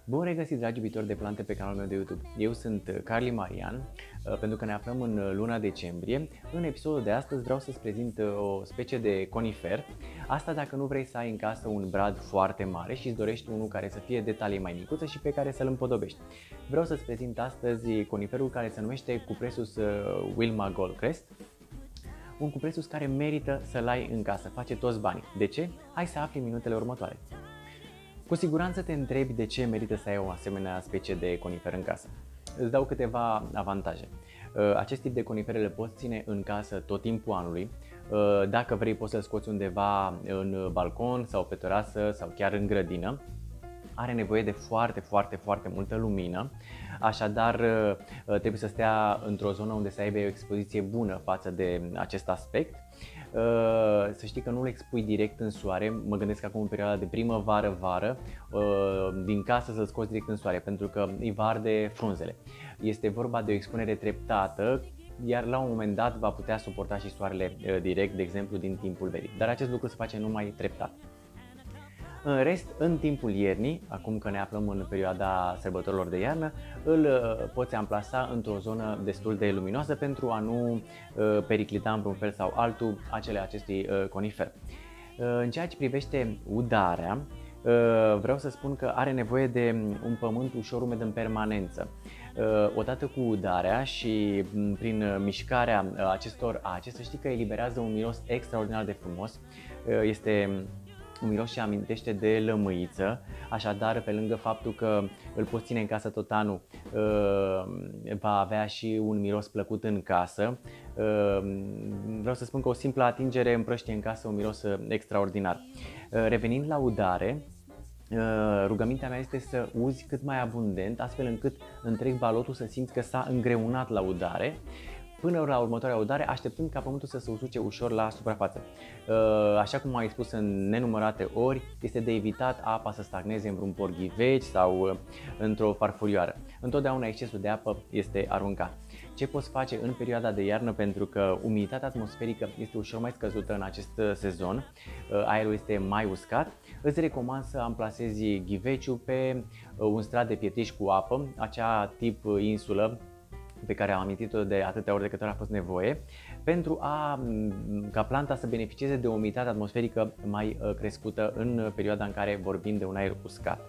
Bun regăsit, dragi iubitori de plante, pe canalul meu de YouTube. Eu sunt Carly Marian, pentru că ne aflăm în luna decembrie. În episodul de astăzi vreau să-ți prezint o specie de conifer. Asta dacă nu vrei să ai în casă un brad foarte mare și îți dorești unul care să fie de talie mai micuță și pe care să-l împodobești. Vreau să-ți prezint astăzi coniferul care se numește Cupressus Wilma Goldcrest. Un cupressus care merită să-l ai în casă, face toți banii. De ce? Hai să afli în minutele următoare. Cu siguranță te întrebi de ce merită să ai o asemenea specie de conifer în casă. Îți dau câteva avantaje. Acest tip de conifere le poți ține în casă tot timpul anului. Dacă vrei poți să-l scoți undeva în balcon sau pe terasă sau chiar în grădină. Are nevoie de foarte multă lumină, așadar trebuie să stea într-o zonă unde să aibă o expoziție bună față de acest aspect. Să știi că nu-l expui direct în soare, mă gândesc acum în perioada de primăvară-vară, din casă să-l scoți direct în soare, pentru că îi va arde frunzele. Este vorba de o expunere treptată, iar la un moment dat va putea suporta și soarele direct, de exemplu din timpul verii, dar acest lucru se face numai treptat. În rest, în timpul iernii, acum că ne aflăm în perioada sărbătorilor de iarnă, îl poți amplasa într-o zonă destul de luminoasă pentru a nu periclita în vreun fel sau altul acestui conifer. În ceea ce privește udarea, vreau să spun că are nevoie de un pământ ușor umed în permanență. Odată cu udarea și prin mișcarea acestor ace, să știi că eliberează un miros extraordinar de frumos. Este un miros ce amintește de lămâiță, așadar pe lângă faptul că îl poți ține în casă tot anul, va avea și un miros plăcut în casă. Vreau să spun că o simplă atingere împrăștie în casă un miros extraordinar. Revenind la udare, rugămintea mea este să uzi cât mai abundent, astfel încât întreg balotul să simți că s-a îngreunat la udare, până la următoarea udare, așteptând ca pământul să se usuce ușor la suprafață. Așa cum am spus în nenumărate ori, este de evitat apa să stagneze în vreun porghiveci sau într-o farfurioară. Întotdeauna excesul de apă este aruncat. Ce poți face în perioada de iarnă, pentru că umiditatea atmosferică este ușor mai scăzută în acest sezon, aerul este mai uscat, îți recomand să amplasezi ghiveciul pe un strat de pietriș cu apă, acea tip insulă pe care am amintit-o de atâtea ori de câte ori a fost nevoie, pentru ca planta să beneficieze de o umiditate atmosferică mai crescută în perioada în care vorbim de un aer uscat.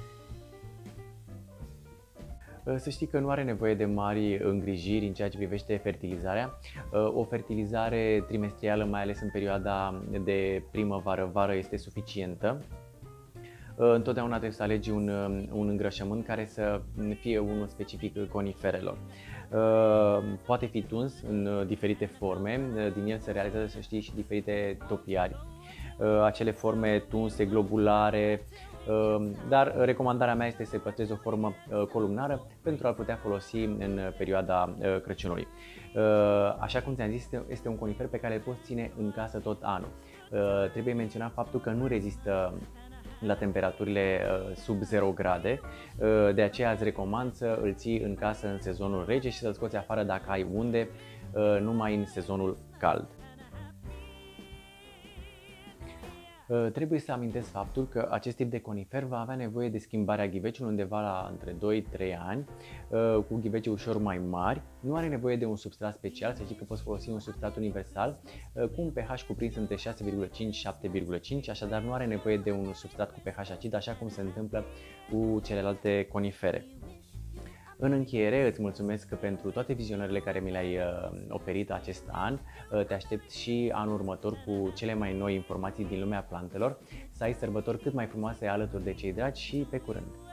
Să știi că nu are nevoie de mari îngrijiri în ceea ce privește fertilizarea. O fertilizare trimestrială, mai ales în perioada de primăvară-vară, este suficientă. Întotdeauna trebuie să alegi un îngrășământ care să fie unul specific coniferelor. Poate fi tuns în diferite forme, din el se realizează, să știi, și diferite topiari. Acele forme tunse, globulare, dar recomandarea mea este să păstrezi o formă columnară pentru a-l putea folosi în perioada Crăciunului. Așa cum ți-am zis, este un conifer pe care îl poți ține în casă tot anul. Trebuie menționat faptul că nu rezistă la temperaturile sub 0 grade, de aceea îți recomand să îl ții în casă în sezonul rece și să-l scoți afară dacă ai unde, numai în sezonul cald. Trebuie să amintesc faptul că acest tip de conifer va avea nevoie de schimbarea ghiveciului undeva la între 2-3 ani, cu ghivece ușor mai mari. Nu are nevoie de un substrat special, să știi că poți folosi un substrat universal cu un pH cuprins între 6,5-7,5, așadar nu are nevoie de un substrat cu pH acid, așa cum se întâmplă cu celelalte conifere. În încheiere, îți mulțumesc pentru toate vizionările care mi le-ai oferit acest an. Te aștept și anul următor cu cele mai noi informații din lumea plantelor. Să ai sărbători cât mai frumoase alături de cei dragi și pe curând!